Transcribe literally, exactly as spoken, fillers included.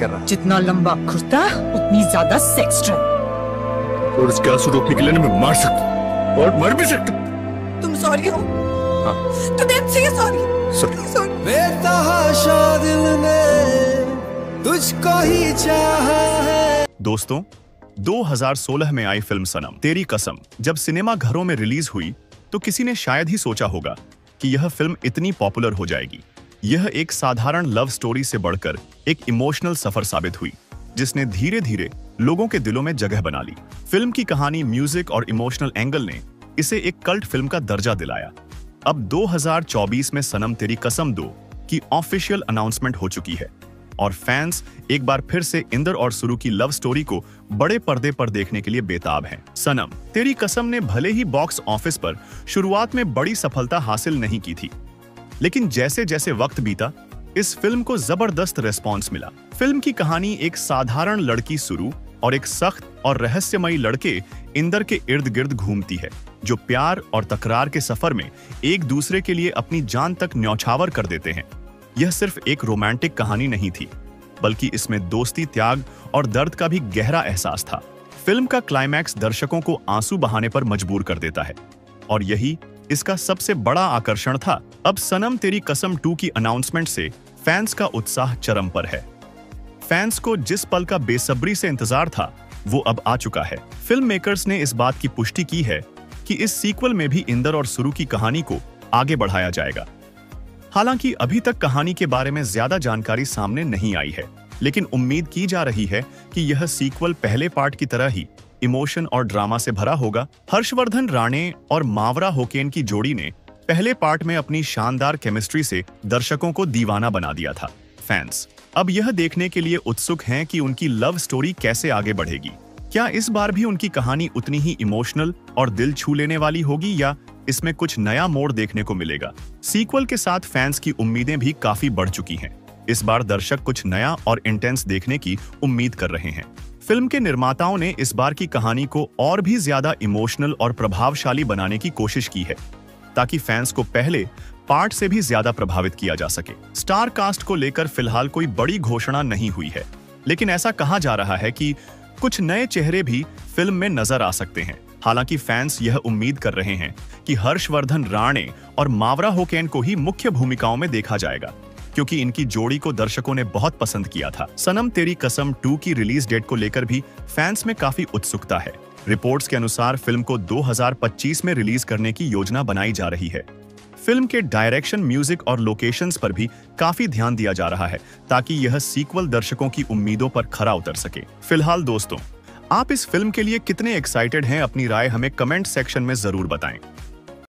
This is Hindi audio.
कर रहा। जितना लंबा कुर्ता उतनी ज्यादा सेक्स ड्राइव। और इसके आंसू रोकने के लिए मैं मार सकता और मर भी सकता। तुम सॉरी हो? हाँ। तो देन से सॉरी। सॉरी। सॉरी। बेतहाशा दिल ने तुझको ही चाहा है। दोस्तों, दो हज़ार सोलह में आई फिल्म सनम तेरी कसम जब सिनेमा घरों में रिलीज हुई तो किसी ने शायद ही सोचा होगा कि यह फिल्म इतनी पॉपुलर हो जाएगी। यह एक साधारण लव स्टोरी से बढ़कर एक इमोशनल सफर साबित हुई, जिसने धीरे धीरे लोगों के दिलों में जगह बना ली। फिल्म की कहानी, म्यूजिक और इमोशनल एंगल ने इसे एक कल्ट फिल्म का दर्जा दिलाया। अब दो हज़ार चौबीस में सनम तेरी कसम दो की ऑफिशियल अनाउंसमेंट हो चुकी है और फैंस एक बार फिर से इंदर और सुरु की लव स्टोरी को बड़े पर्दे पर देखने के लिए बेताब हैं। सनम तेरी कसम ने भले ही बॉक्स ऑफिस पर शुरुआत में बड़ी सफलता हासिल नहीं की थी, लेकिन जैसे जैसे वक्त बीता इस फिल्म को जबरदस्त रिस्पॉन्स मिला। फिल्म की कहानी एक साधारण लड़की सुरु और एक सख्त और रहस्यमयी लड़के इंदर के इर्द गिर्द घूमती है, जो प्यार और तकरार के सफर में एक दूसरे के लिए अपनी जान तक न्यौछावर कर देते हैं। यह सिर्फ एक रोमांटिक कहानी नहीं थी, बल्कि इसमें दोस्ती, त्याग और दर्द का भी गहरा एहसास था। फिल्म का क्लाइमैक्स दर्शकों को आंसू बहाने पर मजबूर कर देता है और यही इसका सबसे बड़ा आकर्षण था। अब सनम तेरी कसम टू की अनाउंसमेंट से फैंस का उत्साह चरम पर है। फैंस को जिस पल का बेसब्री से इंतजार था वो अब आ चुका है। फिल्म मेकर्स ने इस बात की पुष्टि की है कि इस सीक्वल में भी इंदर और सुरु की कहानी को आगे बढ़ाया जाएगा। हालांकि अभी तक कहानी के बारे में ज्यादा जानकारी सामने नहीं आई है, लेकिन उम्मीद की जा रही है कि यह सीक्वल पहले पार्ट की तरह ही इमोशन और ड्रामा से भरा होगा। हर्षवर्धन राणे और मावरा होकेन की जोड़ी ने पहले पार्ट में अपनी शानदार केमिस्ट्री से दर्शकों को दीवाना बना दिया था। फैंस अब यह देखने के लिए उत्सुक हैं कि उनकी लव स्टोरी कैसे आगे बढ़ेगी। क्या इस बार भी उनकी कहानी उतनी ही इमोशनल और दिल छू लेने वाली होगी या इसमें कुछ नया मोड़ देखने को मिलेगा? सीक्वल के साथ फैंस की उम्मीदें भी काफी बढ़ चुकी हैं। इस बार दर्शक कुछ नया और इंटेंस देखने की उम्मीद कर रहे हैं। फिल्म के निर्माताओं ने इस बार की कहानी को और भी ज्यादा इमोशनल और प्रभावशाली बनाने की कोशिश की है, ताकि फैंस को पहले पार्ट से भी ज्यादा प्रभावित किया जा सके। स्टार कास्ट को लेकर फिलहाल कोई बड़ी घोषणा नहीं हुई है, लेकिन ऐसा कहा जा रहा है कि कुछ नए चेहरे भी फिल्म में नजर आ सकते हैं। हालांकि फैंस यह उम्मीद कर रहे हैं कि हर्षवर्धन राणे और मावरा होकेन को ही मुख्य भूमिकाओं में देखा जाएगा, क्योंकि इनकी जोड़ी को दर्शकों ने बहुत पसंद किया था। सनम तेरी कसम टू की रिलीज डेट को लेकर भी फैंस में काफी उत्सुकता है। रिपोर्ट्स के अनुसार फिल्म को दो हज़ार पच्चीस में रिलीज करने की योजना बनाई जा रही है। फिल्म के डायरेक्शन, म्यूजिक और लोकेशंस पर भी काफी ध्यान दिया जा रहा है, ताकि यह सीक्वल दर्शकों की उम्मीदों पर खरा उतर सके। फिलहाल दोस्तों, आप इस फिल्म के लिए कितने एक्साइटेड हैं? अपनी राय हमें कमेंट सेक्शन में जरूर बताएं।